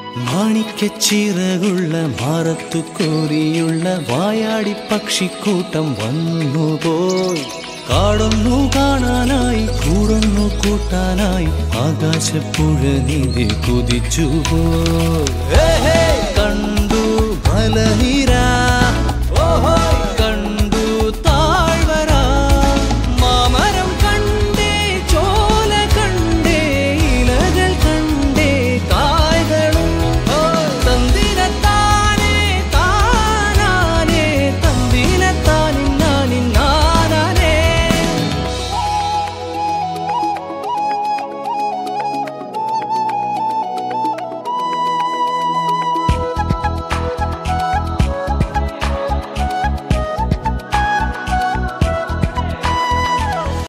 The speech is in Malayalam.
മാണിക്യച്ചിറകുള്ള മാറത്തു കോരിയുള്ള വായാടി പക്ഷിക്കൂട്ടം വന്നുപോയി. കാടൊന്നു കാണാനായി കൂടൊന്നു കൂട്ടാനായി ആകാശപ്പുഴ നീന്തി കുതിച്ചുപോയി. കണ്ടു മലനിര